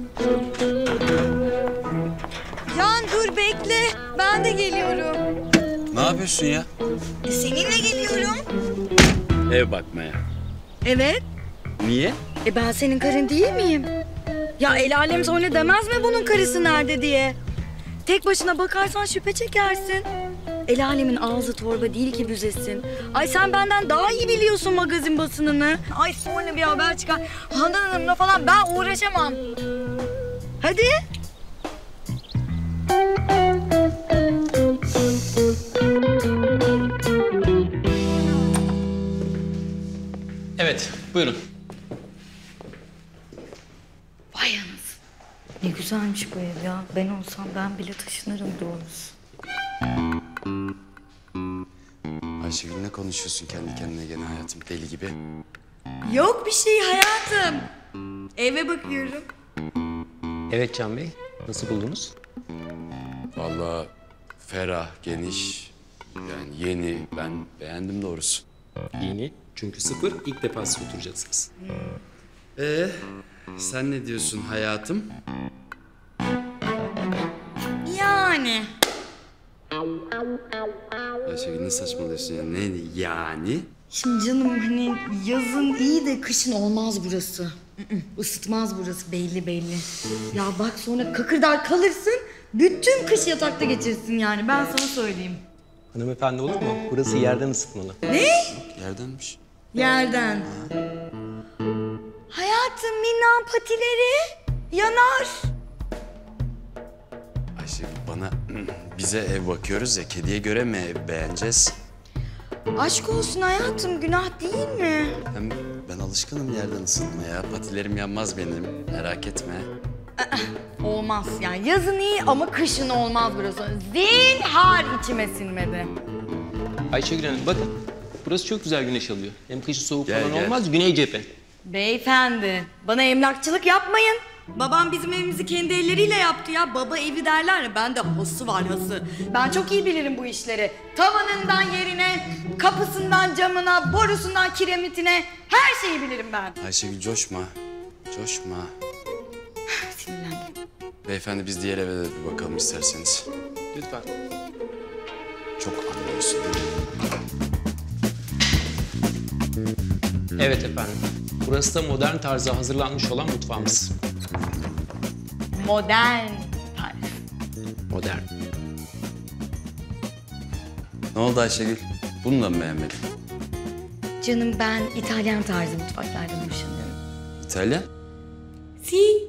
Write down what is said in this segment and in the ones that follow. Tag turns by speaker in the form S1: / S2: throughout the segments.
S1: Can dur bekle. Ben de geliyorum.
S2: Ne yapıyorsun ya?
S1: Seninle geliyorum.
S2: Ev bakmaya.
S1: Evet.
S2: Niye?
S1: Ben senin karın değil miyim? Ya el alem sonra demez mi bunun karısı nerede diye? Tek başına bakarsan şüphe çekersin. El alemin ağzı torba değil ki büzesin. Ay sen benden daha iyi biliyorsun magazin basınını. Ay sonra bir haber çıkar. Handan Hanım'la falan ben uğraşamam. Hadi.
S3: Evet, buyurun.
S1: Vay anasını. Ne güzelmiş bu ev ya. Ben olsam ben bile taşınırım doğrusu.
S2: Ayşegül ne konuşuyorsun kendi kendine gene hayatım deli gibi?
S1: Yok bir şey hayatım. Eve bakıyorum.
S3: Evet Can Bey, nasıl buldunuz?
S2: Vallahi ferah, geniş, yani yeni. Ben beğendim doğrusu.
S3: Yeni, çünkü sıfır, ilk defa siz oturacaksınız.
S2: Sen ne diyorsun hayatım?
S1: Yani.
S2: Ayşegül ne saçmalıyorsun ya? Ne yani?
S1: Şimdi canım hani yazın iyi de kışın olmaz burası. Isıtmaz burası belli belli. Ya bak sonra kakırdar kalırsın. Bütün kış yatakta geçirsin yani ben sana söyleyeyim.
S3: Hanımefendi olur mu? Burası yerden ısıtmalı.
S1: Ne?
S2: Yerdenmiş.
S1: Yerden. Hayatım minnan patileri yanar.
S2: Ayşegül bana bize ev bakıyoruz ya, kediye göre mi ev beğeneceğiz?
S1: Aşk olsun hayatım günah değil mi?
S2: Hem ben alışkınım yerden ısınmaya. Patilerim yanmaz benim, merak etme.
S1: Olmaz yani yazın iyi ama kışın olmaz burası. Zinhar içime sinmedi.
S3: Ayşegül Hanım bakın, burası çok güzel güneş alıyor. Hem kışı soğuk
S2: Gel,
S3: falan
S2: gel.
S3: olmaz, güney cephe.
S1: Beyefendi, bana emlakçılık yapmayın. Babam bizim evimizi kendi elleriyle yaptı ya. Baba evi derler ya, bende hası var hası. Ben çok iyi bilirim bu işleri. Tavanından yerine, kapısından camına, borusundan kiremitine her şeyi bilirim ben.
S2: Ayşegül coşma, coşma.
S1: Sinirlendim.
S2: Beyefendi biz diğer eve de bir bakalım isterseniz.
S3: Lütfen.
S2: Çok anlıyorsun değil mi?
S3: Evet efendim. Burası da modern tarzda hazırlanmış olan mutfağımız.
S1: Modern tarz.
S3: Modern.
S2: Ne oldu Ayşegül? Bunu da mı beğenmedin?
S1: Canım ben İtalyan tarzı mutfaklardan hoşlanıyorum.
S2: İtalyan?
S1: Si.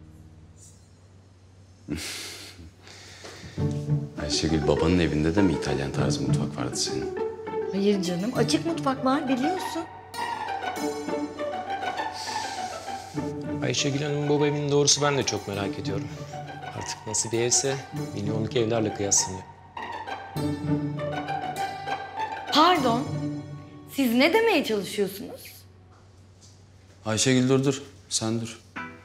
S2: Ayşegül babanın evinde de mi İtalyan tarzı mutfak vardı senin?
S1: Hayır canım, açık mutfak var biliyorsun.
S3: Ayşegül Hanım'ın baba evinin doğrusu ben de çok merak ediyorum. Artık nasıl bir evse milyonluk evlerle kıyaslanıyor.
S1: Pardon, siz ne demeye çalışıyorsunuz?
S2: Ayşegül dur. Sen dur.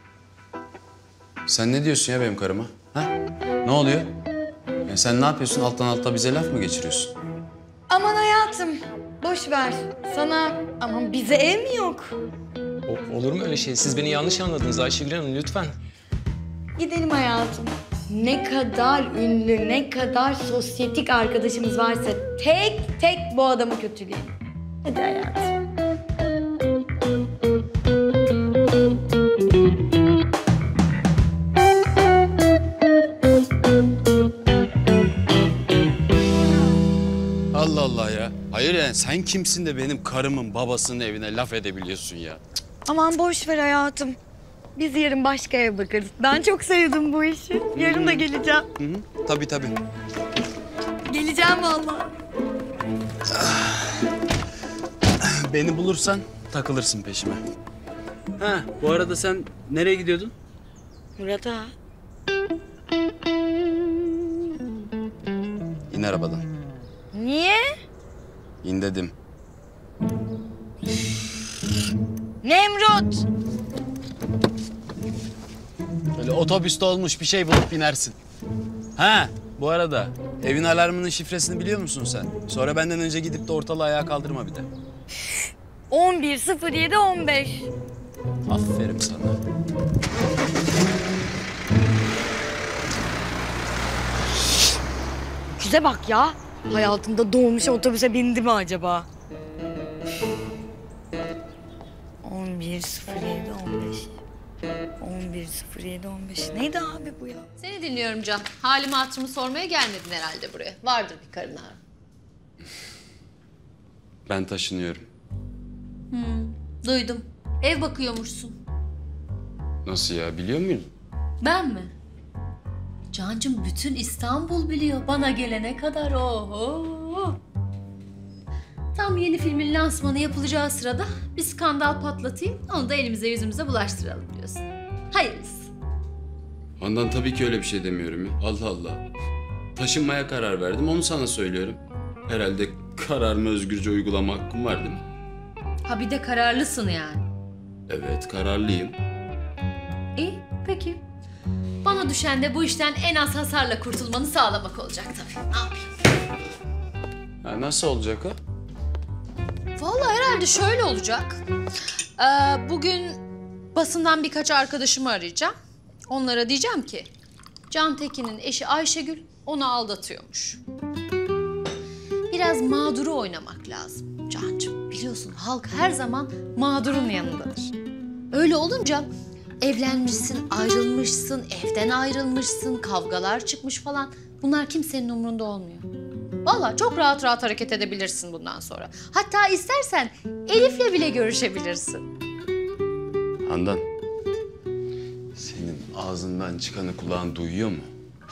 S2: Sen ne diyorsun ya benim karıma? Ha? Ne oluyor? Ya sen ne yapıyorsun? Alttan alta bize laf mı geçiriyorsun?
S1: Aman hayatım, boş ver. Sana, aman bize ev mi yok?
S3: Olur mu öyle şey? Siz beni yanlış anladınız Ayşegül Hanım lütfen.
S1: Gidelim hayatım. Ne kadar ünlü, ne kadar sosyetik arkadaşımız varsa tek tek bu adamı kötüleyelim. Hadi hayatım.
S2: Allah Allah ya. Hayır yani sen kimsin de benim karımın babasının evine laf edebiliyorsun ya?
S1: Aman boş ver hayatım. Biz yarın başka ev bakarız. Ben çok sevdim bu işi. Yarın da geleceğim.
S2: Hı? Tabii.
S1: Geleceğim vallahi.
S2: Beni bulursan takılırsın peşime. Ha, bu arada sen nereye gidiyordun?
S1: Murat ağa.
S2: İn arabadan.
S1: Niye?
S2: İn dedim.
S1: Nemrut.
S2: Böyle otobüste olmuş bir şey bulup binersin. Ha, bu arada evin alarmının şifresini biliyor musun sen? Sonra benden önce gidip de ortalığı ayağa kaldırma bir de.
S1: 11.07.15.
S2: Aferin sana.
S1: öküze bak ya. Hayatında doğmuş otobüse bindi mi acaba? 11.07.15. 11.07.15. Neydi abi bu ya?
S4: Seni dinliyorum Can. Halimi hatırımı sormaya gelmedin herhalde buraya. Vardır bir karın ağrın.
S2: Ben taşınıyorum.
S4: Duydum. Ev bakıyormuşsun.
S2: Nasıl ya, biliyor muydun?
S4: Ben mi? Cancım bütün İstanbul biliyor bana gelene kadar. Oho. Tam yeni filmin lansmanı yapılacağı sırada bir skandal patlatayım. Onu da elimize yüzümüze bulaştıralım diyorsun. Hayırlısı.
S2: Ondan tabii ki öyle bir şey demiyorum ya. Allah Allah. Taşınmaya karar verdim, onu sana söylüyorum. Herhalde kararımı özgürce uygulama hakkım var değil mi?
S4: Ha bir de kararlısın yani.
S2: Evet, kararlıyım.
S4: İyi peki. Bana düşen de bu işten en az hasarla kurtulmanı sağlamak olacak tabii. Ne yapayım?
S2: Ha, nasıl olacak o?
S4: Vallahi herhalde şöyle olacak. Bugün basından birkaç arkadaşımı arayacağım. Onlara diyeceğim ki Can Tekin'in eşi Ayşegül onu aldatıyormuş. Biraz mağduru oynamak lazım Cancığım. Biliyorsun halk her zaman mağdurun yanındadır. Öyle olunca evlenmişsin, ayrılmışsın, evden ayrılmışsın, kavgalar çıkmış falan. Bunlar kimsenin umrunda olmuyor. Vallahi çok rahat rahat hareket edebilirsin bundan sonra. Hatta istersen Elif'le bile görüşebilirsin.
S2: Handan, senin ağzından çıkanı kulağın duyuyor mu?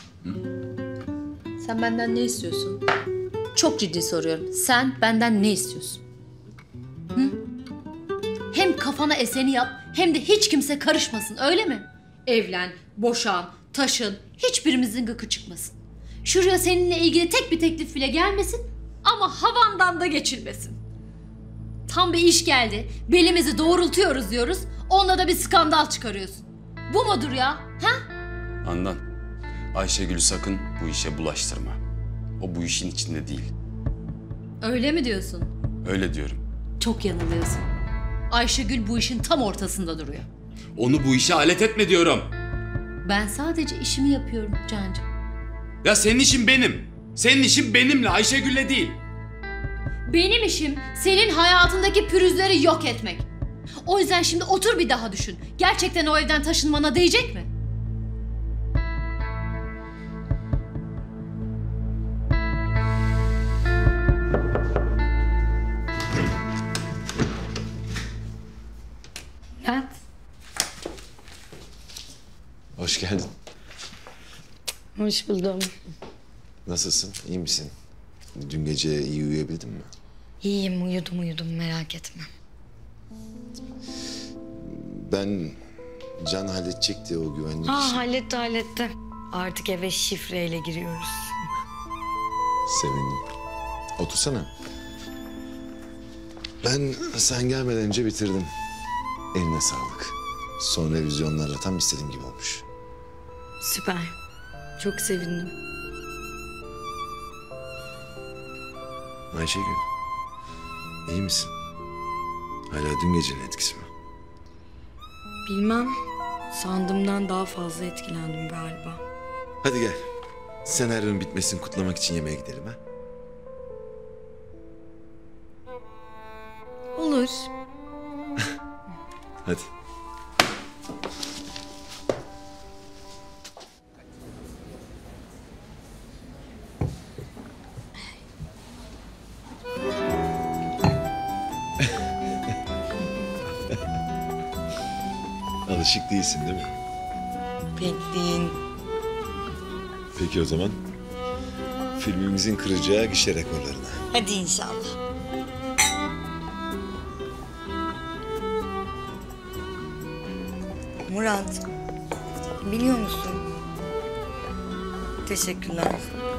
S4: Sen benden ne istiyorsun? Çok ciddi soruyorum. Sen benden ne istiyorsun? Hı? Hem kafana eseni yap hem de hiç kimse karışmasın öyle mi? Evlen, boşan, taşın, hiçbirimizin gıkı çıkmasın. Şuraya seninle ilgili tek bir teklif bile gelmesin ama havandan da geçilmesin. Tam bir iş geldi, belimizi doğrultuyoruz diyoruz, onunla da bir skandal çıkarıyorsun. Bu mudur ya? Ha?
S2: Handan, Ayşegül'ü sakın bu işe bulaştırma. O bu işin içinde değil.
S4: Öyle mi diyorsun?
S2: Öyle diyorum.
S4: Çok yanılıyorsun. Ayşegül bu işin tam ortasında duruyor.
S2: Onu bu işe alet etme diyorum.
S4: Ben sadece işimi yapıyorum Cancığım.
S2: Ya senin işin benim. Senin işin benimle, Ayşegül'le değil.
S4: Benim işim senin hayatındaki pürüzleri yok etmek. O yüzden şimdi otur bir daha düşün. Gerçekten o evden taşınmana değecek mi?
S1: Bülent.
S5: Hoş geldin.
S1: Hoş buldum.
S5: Nasılsın? İyi misin? Dün gece iyi uyuyabildin mi?
S1: İyiyim, uyudum merak etme.
S5: Ben Can halledecekti o güvenlik
S1: Ha
S5: işini.
S1: halletti. Artık eve şifreyle giriyoruz.
S5: Sevindim. Otursana. Ben sen gelmeden önce bitirdim. Eline sağlık. Son revizyonlarla tam istediğim gibi olmuş.
S1: Süper. Çok sevindim.
S5: Ayşegül, iyi misin? Hala dün gecenin etkisi mi?
S1: Bilmem. Sandığımdan daha fazla etkilendim galiba.
S5: Hadi gel. Senaryonun bitmesini kutlamak için yemeğe gidelim ha?
S1: Olur.
S5: Hadi. Alışık değilsin değil mi?
S1: Pek değil.
S5: Peki o zaman filmimizin kıracağı gişe rekorlarına.
S1: Hadi inşallah. Murat, biliyor musun? Teşekkürler.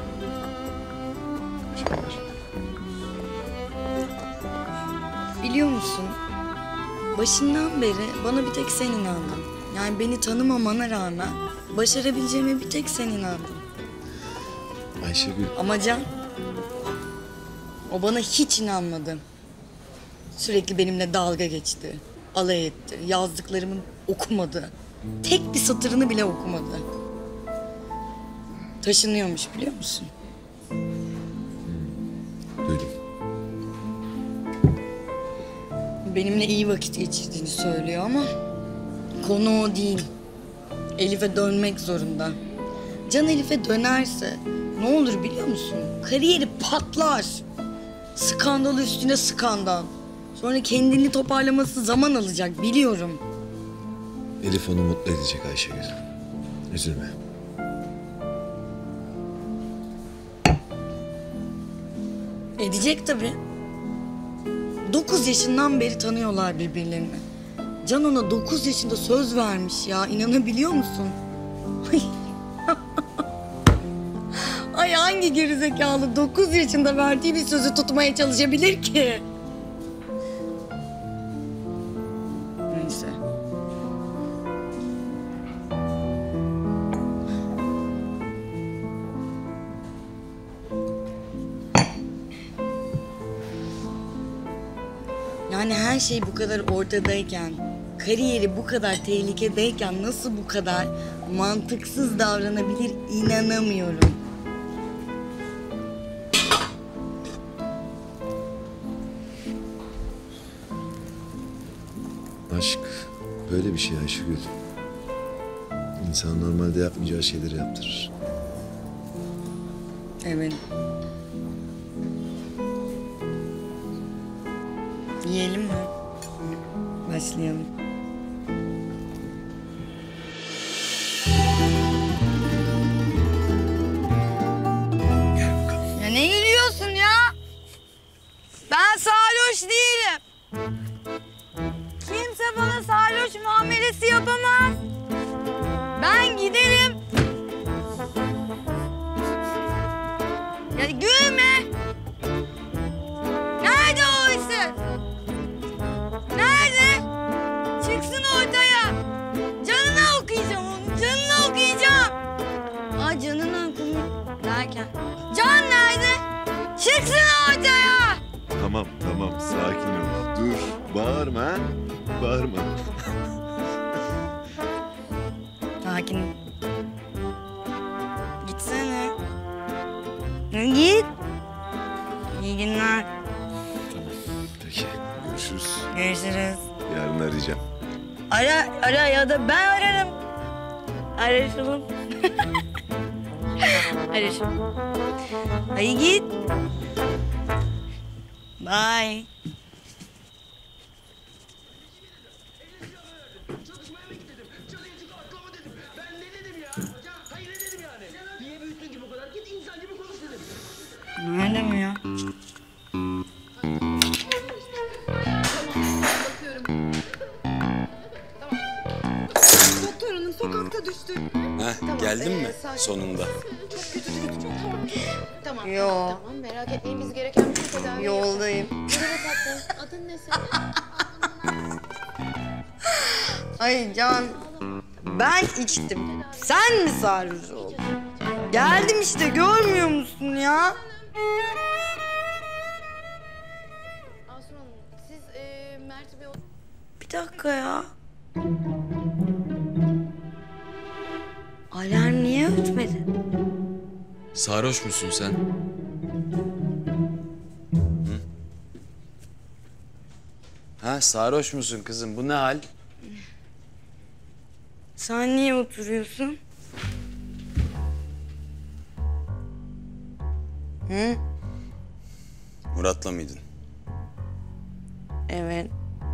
S1: Biliyor musun? Başından beri bana bir tek sen inandın. Yani beni tanımamana rağmen başarabileceğime bir tek sen inandın.
S5: Ayşegül,
S1: Ama Can, o bana hiç inanmadı. Sürekli benimle dalga geçti, alay etti, yazdıklarımı okumadı. Tek bir satırını bile okumadı. Taşınıyormuş biliyor musun?
S5: Duydum.
S1: Benimle iyi vakit geçirdiğini söylüyor ama konu o değil. Elif'e dönmek zorunda. Can Elif'e dönerse ne olur biliyor musun? Kariyeri patlar. Skandal üstüne skandal. Sonra kendini toparlaması zaman alacak biliyorum.
S5: Elif onu mutlu edecek Ayşegül. Üzülme.
S1: Edecek tabii. 9 yaşından beri tanıyorlar birbirlerini. Can ona 9 yaşında söz vermiş ya. İnanabiliyor musun? Ay. Ay hangi gerizekalı 9 yaşında verdiği bir sözü tutmaya çalışabilir ki? Neyse. Yani her şey bu kadar ortadayken, kariyeri bu kadar tehlikedeyken nasıl bu kadar mantıksız davranabilir inanamıyorum.
S5: Aşk böyle bir şey Ayşegül. İnsan normalde yapmayacağı şeyleri yaptırır.
S1: Evet. Yiyelim mi? Başlayalım. Ya ne gülüyorsun ya? Ben sarhoş değilim. Kimse bana sarhoş muamelesi yapamaz. Ben giderim. Ya gülme. Nerede o isim? Nerede? Çıksın ortaya. Canına okuyacağım onu. Canına okuyacağım. Aa canına okuyayım derken. Can nerede? Çıksın ortaya.
S5: Tamam sakin ol. Dur bağırma ha. Bağırma.
S1: Sakin. Gitsene. Git. İyi günler.
S5: Peki görüşürüz.
S1: Görüşürüz.
S5: Yarın arayacağım.
S1: Ara ya da ben ararım. Araşalım. Araşalım. Hadi git. Bye. Nerede mi ya?
S6: Doktor hanım sokakta düştü.
S2: Heh, geldin mi sonunda?
S6: Tamam.
S1: Yo.
S6: Tamam merak etmeyin biz gereken bir tedavi
S1: Yoldayım.
S6: Evet tatlım. Adın ne senin?
S1: Ay Can, ben içtim. Sen mi sarhoş oldun? Geldim işte, görmüyor musun ya?
S6: Asuman Hanım siz Mert'i bir...
S1: Bir dakika ya. Alarm niye ötmedi?
S2: Sarhoş musun sen? Hı? Ha, sarhoş musun kızım? Bu ne hal?
S1: Sen niye oturuyorsun? Hı?
S2: Murat'la mıydın?
S1: Evet.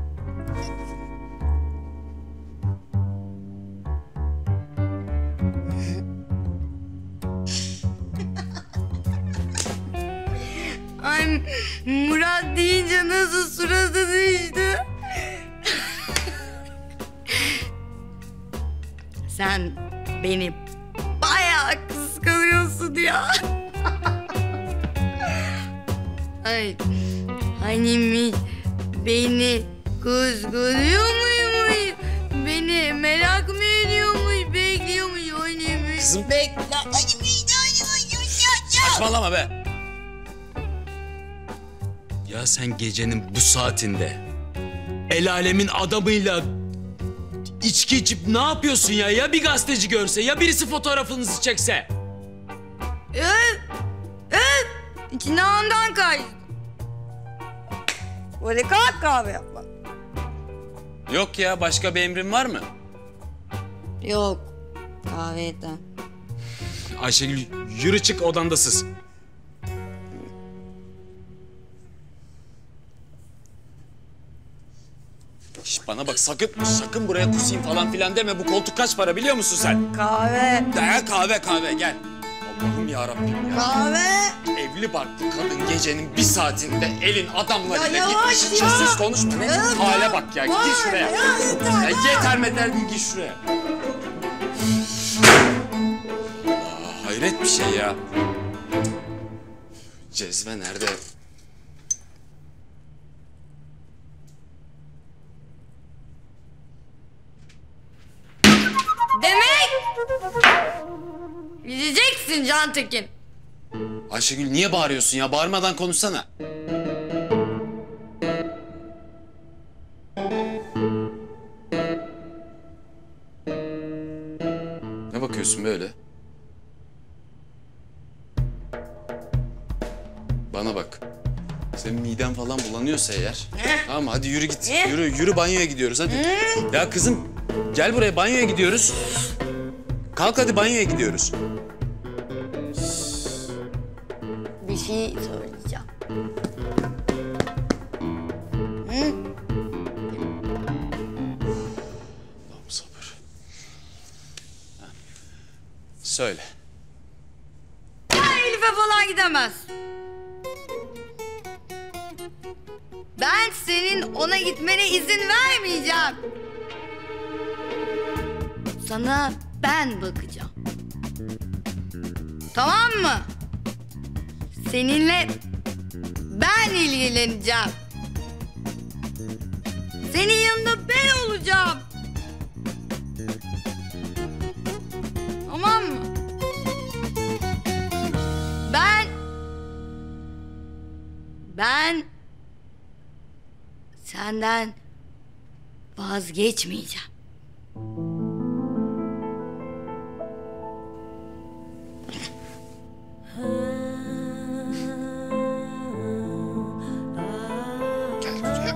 S1: Ay Murat deyince nasıl suratı düştü? Sen beni bayağı kıskanıyorsun ya. Ay hani beni kıskanıyor muymuş? Beni merak mı ediyormuş? Bekliyormuş oynuyormuş.
S2: Kızım.
S1: Bekle. Ay,
S2: Saçmalama be! Ya sen gecenin bu saatinde el alemin adamıyla içki içip ne yapıyorsun ya? Ya bir gazeteci görse, ya birisi fotoğrafınızı çekse?
S1: Evet. İçine ondan kaçtı. Böyle kalk kahve yapma.
S2: Yok ya, başka bir emrin var mı?
S1: Yok. Kahve yeter.
S2: Ayşegül yürü çık odandasız. Şş, bana bak sakın buraya kusayım falan filan deme. Bu koltuk kaç para biliyor musun sen?
S1: Kahve.
S2: Ya kahve gel. Allah'ım yarabbim ya.
S1: Kahve.
S2: Evli barklı kadın gecenin bir saatinde elin adamlarıyla
S1: Ya yavaş
S2: gitmiş
S1: ya.
S2: içerisiz konuşma. Ne
S1: Ya,
S2: hale bak ya. Gir şuraya.
S1: Ya yeter.
S2: Yeter meter değil, gir şuraya. Allah, hayret bir şey ya. Cezve nerede?
S1: Demek yüzeceksin Cantekin.
S2: Ayşegül niye bağırıyorsun ya? Bağırmadan konuşsana. Ne bakıyorsun böyle? Bana bak. Senin miden falan bulanıyorsa eğer. Tamam hadi yürü git. Yürü banyoya gidiyoruz hadi. Ya kızım gel buraya, banyoya gidiyoruz. Kalk hadi, banyoya gidiyoruz.
S1: Bir şey söyleyeceğim.
S2: Allah'ım sabır. Ha. Söyle.
S1: Elif'e falan gidemez. Ben senin ona gitmene izin vermeyeceğim. Sana ben bakacağım. Tamam mı? Seninle ben ilgileneceğim. Senin yanında ben olacağım. Tamam mı? Ben senden vazgeçmeyeceğim.
S2: Gel buraya.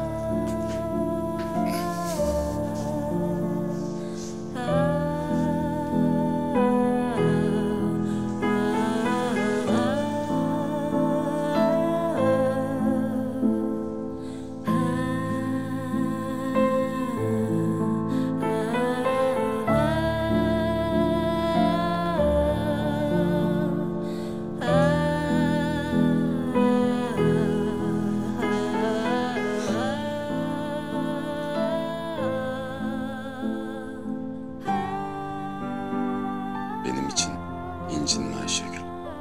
S2: Benim için incinme Ayşegül.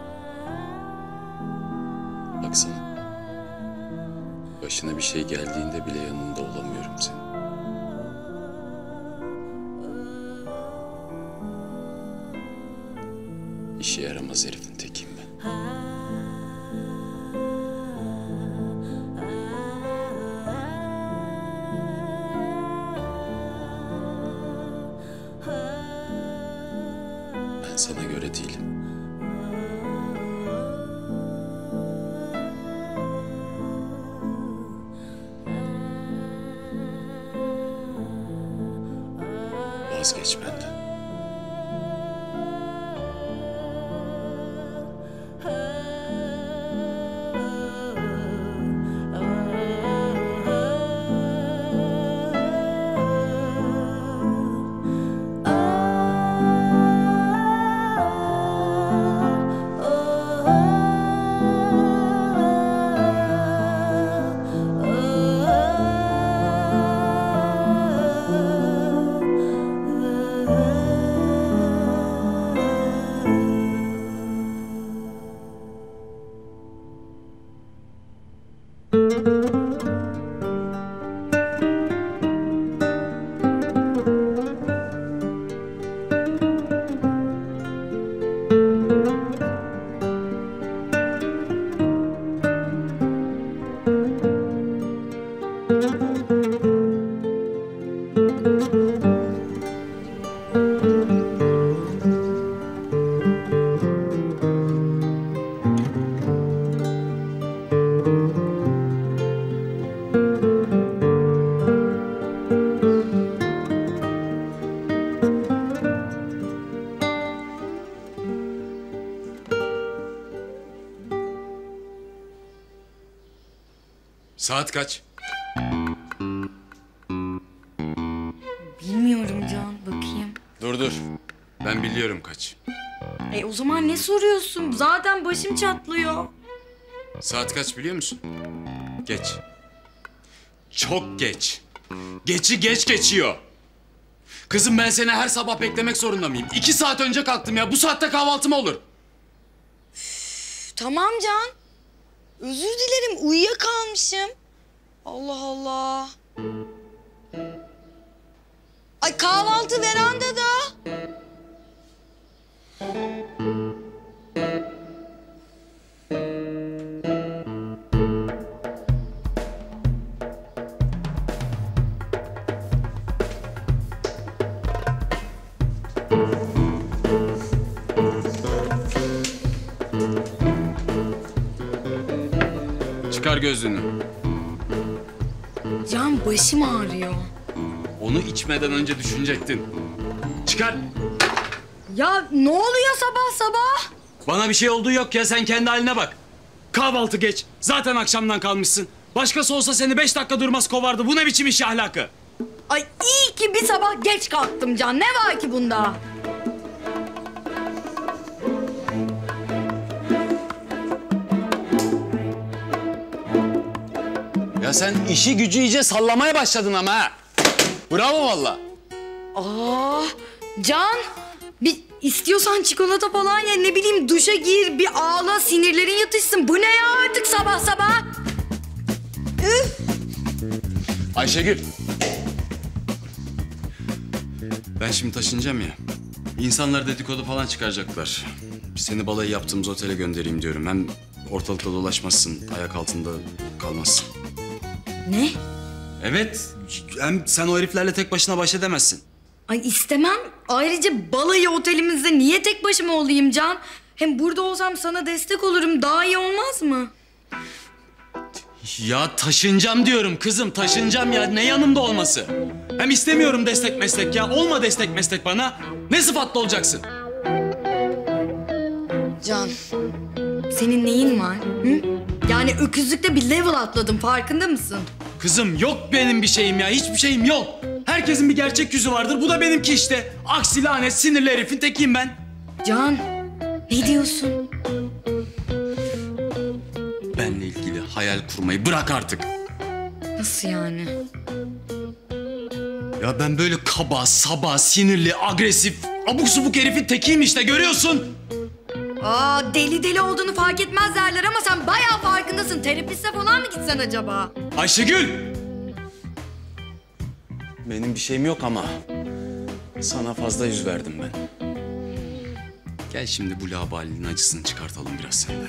S2: Baksana. Başına bir şey geldiğinde bile yanında olamıyorum senin. İşe yaramaz herifin tekiyim ben. Ben sana göre değilim. Vazgeç benden. Saat kaç?
S1: Bilmiyorum Can, bakayım.
S2: Dur. Ben biliyorum kaç.
S1: O zaman ne soruyorsun? Zaten başım çatlıyor.
S2: Saat kaç biliyor musun? Geç. Çok geç. Geçi geç geçiyor. Kızım ben seni her sabah beklemek zorunda mıyım? 2 saat önce kalktım ya. Bu saatte kahvaltı mı olur?
S1: Tamam Can. Özür dilerim, uyuyakalmışım. Allah Allah. Ay kahvaltı verandada.
S2: Çıkar gözlüğünü.
S1: Can başım ağrıyor.
S2: Onu içmeden önce düşünecektin. Çıkar.
S1: Ya ne oluyor sabah sabah?
S2: Bana bir şey olduğu yok ya, sen kendi haline bak. Kahvaltı geç. Zaten akşamdan kalmışsın. Başkası olsa seni 5 dakika durmaz kovardı. Bu ne biçim iş ahlakı?
S1: Ay iyi ki bir sabah geç kalktım Can. Ne var ki bunda?
S2: Ya sen işi gücü iyice sallamaya başladın ama ha. Bravo valla.
S1: Can, bir istiyorsan çikolata falan ye, ne bileyim duşa gir, bir ağla, sinirlerin yatışsın. Bu ne ya artık sabah sabah? Üf!
S2: Ayşegül. Ben şimdi taşınacağım ya. İnsanlar dedikodu falan çıkaracaklar. Seni balayı yaptığımız otele göndereyim diyorum. Hem ortalıkta dolaşmazsın, ayak altında kalmazsın.
S1: Ne?
S2: Evet, hem sen o heriflerle tek başına baş edemezsin.
S1: Ay istemem. Ayrıca balayı otelimizde niye tek başıma olayım Can? Hem burada olsam sana destek olurum. Daha iyi olmaz mı?
S2: Ya taşınacağım diyorum kızım, taşınacağım ya. Ne yanımda olması? Hem istemiyorum destek meslek ya. Olma destek meslek bana. Ne sıfatlı olacaksın?
S1: Can, senin neyin var? Hı? Yani öküzlükte bir level atladım, farkında mısın?
S2: Kızım yok benim bir şeyim ya. Hiçbir şeyim yok. Herkesin bir gerçek yüzü vardır. Bu da benimki işte. Aksi lanet sinirli herifin tekiyim ben.
S1: Can, ne diyorsun?
S2: Benle ilgili hayal kurmayı bırak artık.
S1: Nasıl yani?
S2: Ya ben böyle kaba, saba, sinirli, agresif, abuk subuk herifin tekiyim işte, görüyorsun.
S1: Aa, deli deli olduğunu fark etmez derler ama sen bayağı farkındasın. Terapiste falan mı gitsen acaba?
S2: Ayşegül! Benim bir şeyim yok ama sana fazla yüz verdim ben. Gel şimdi bu labalinin acısını çıkartalım biraz senden.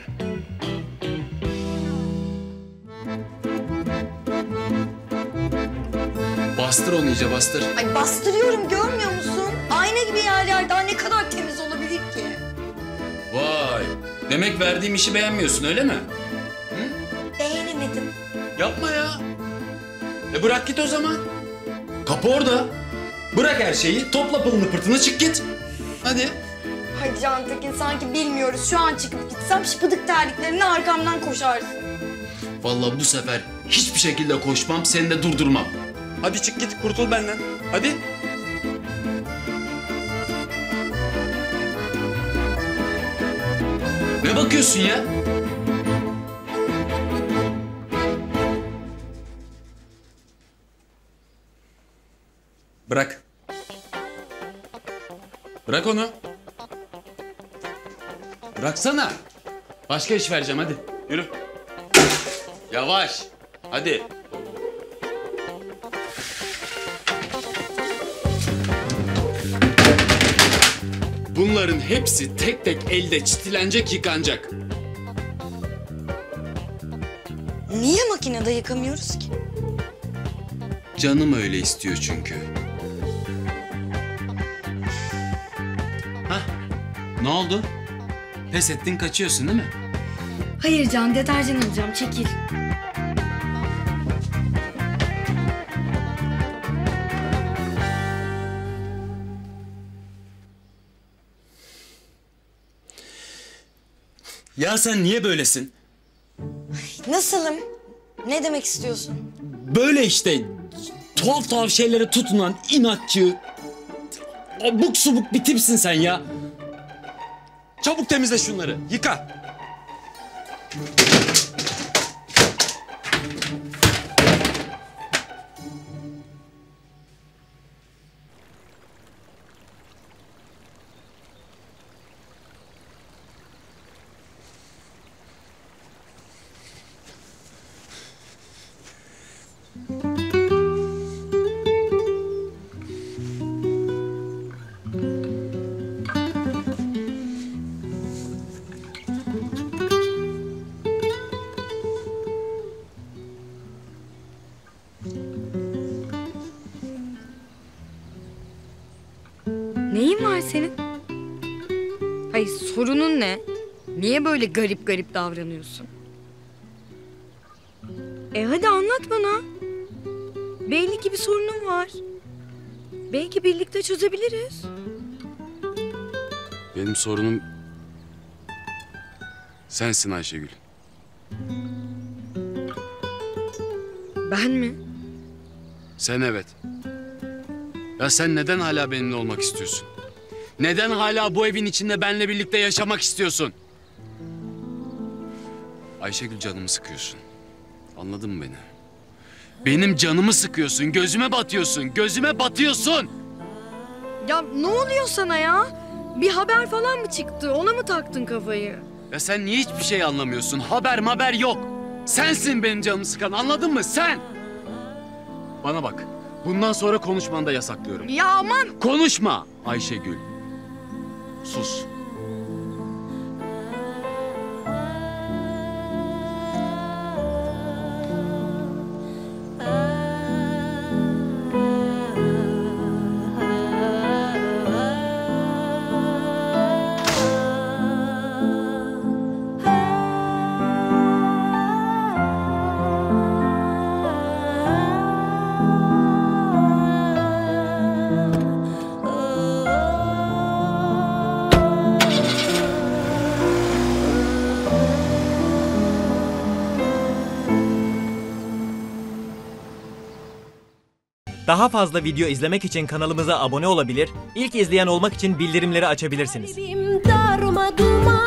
S2: Bastır onu iyice, bastır.
S1: Ay bastırıyorum, görmüyor musun? Ayna gibi yerler daha ne kadar temiz olabilir ki?
S2: Vay! Demek verdiğim işi beğenmiyorsun öyle mi?
S1: Beğenemedim.
S2: Yapma ya. Bırak git o zaman. Kapı orada. Bırak her şeyi, topla pılını pırtını, çık git. Hadi.
S1: Hadi Cantekin, sanki bilmiyoruz. Şu an çıkıp gitsem şıpıdık terliklerine arkamdan koşarsın.
S2: Vallahi bu sefer hiçbir şekilde koşmam, seni de durdurmam. Hadi çık git, kurtul benden. Hadi. Ne bakıyorsun ya? Bırak. Bırak onu. Bıraksana. Başka iş vereceğim, hadi. Yürü. Yavaş. Hadi. Bunların hepsi tek tek elde çitilenecek, yıkanacak.
S1: Niye makinede yıkamıyoruz ki?
S2: Canım öyle istiyor çünkü. Hah, ne oldu? Pes ettin, kaçıyorsun değil mi?
S1: Hayır Can, deterjan alacağım. Çekil.
S2: Ya sen niye böylesin?
S1: Nasılım? Ne demek istiyorsun?
S7: Böyle işte tuhaf tuhaf şeylere tutunan inatçı, abuk subuk bir tipsin sen ya.
S2: Çabuk temizle şunları. Yıka.
S1: Neyin var senin? Hayır, sorunun ne? Niye böyle garip garip davranıyorsun? Hadi anlat bana. Belli ki bir sorunun var. Belki birlikte çözebiliriz.
S2: Benim sorunum sensin Ayşegül.
S1: Ben mi?
S2: Sen evet. Ya sen neden hala benimle olmak istiyorsun? Neden hala bu evin içinde benimle birlikte yaşamak istiyorsun? Ayşegül, canımı sıkıyorsun. Anladın mı beni? Benim canımı sıkıyorsun, gözüme batıyorsun, gözüme batıyorsun.
S1: Ya ne oluyor sana ya? Bir haber falan mı çıktı? Ona mı taktın kafayı?
S2: Ya sen niye hiçbir şey anlamıyorsun? Haber yok. Sensin benim canımı sıkan, anladın mı? Sen! Bana bak, bundan sonra konuşmanı da yasaklıyorum.
S1: Ya aman!
S2: Konuşma Ayşegül. Sus.
S8: Daha fazla video izlemek için kanalımıza abone olabilir, ilk izleyen olmak için bildirimleri açabilirsiniz.
S9: Kalbim darma duman.